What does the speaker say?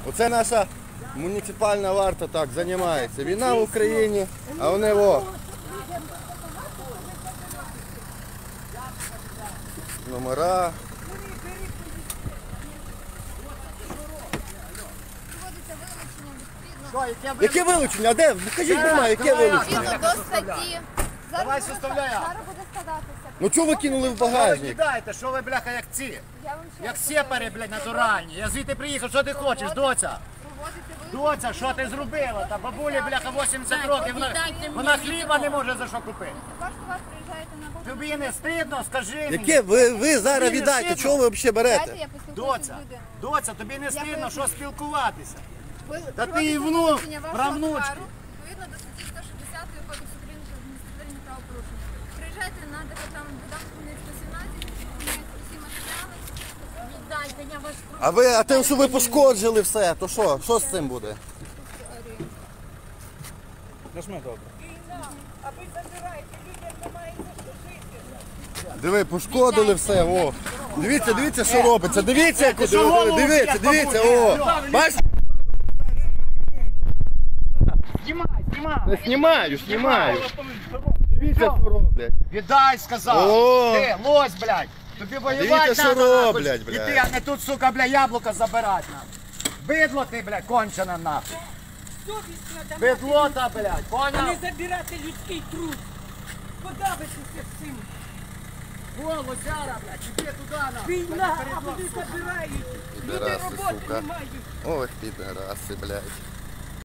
Оце наша муніципальна варта так займається. Війна в Україні, а вони во. Номера. Яке вилучення? А де? Покажіть, немає, яке вилучення? Відповідно до статті. Давай составляй. Зараз буде складатися. Ну чого ви кинули в багажник? Кидаєте, що ви, бляха, як ці? Я вам ще Як раз сепари, блядь, натуральні. Я звідти приїхав, що ти хочеш, доця? проводити ви. Доця, що ти зробила? Та бабулі, бляха, 80 років, вона хліба не може за що купити. Ваш товар приїжджаєте на базу. Тобі не стидно, скажи мені. Яке? Ви зараз віддайте, чого ви взагалі Дайте берете? я поспілкуюся з Доця, людиною. доця, тобі не стидно, що спілкуватися? Ви Та ти проводите і внук, вилучення вашого правнучки. товару Відповідно до статті 160 Кодексу України про адміністративні правопорушення. Приїжджайте на департамент Богдан Хмельницького, 17, виконуєте усі матеріали. Віддайте, я вас прошу. А ви, а те, що ви пошкоджили все, то що? Що з цим буде? Диви, пошкодили все, о. Дивіться, дивіться, що робиться. Дивіться, як дивіться, дивіться, о. Бачите? Знімай, Знімаю. Дивіться, що роблять. Віддай, сказав. О! Ти, лось, блядь. Тобі воювати Дивіться, що надо, нахуй. роблять, блядь. І ти, а не тут, сука, бля, яблука забирати, нахуй. Бидло ти, блядь, кончена, нахуй. Бидлота, блядь, Не поняв? забирати людський труд. Подобайтеся всім. Во, лосяра, блядь, іди туди, нахуй. Війна, а вони забирають. Люди Підараси, роботи сука. не мають. Ой, підараси, блядь.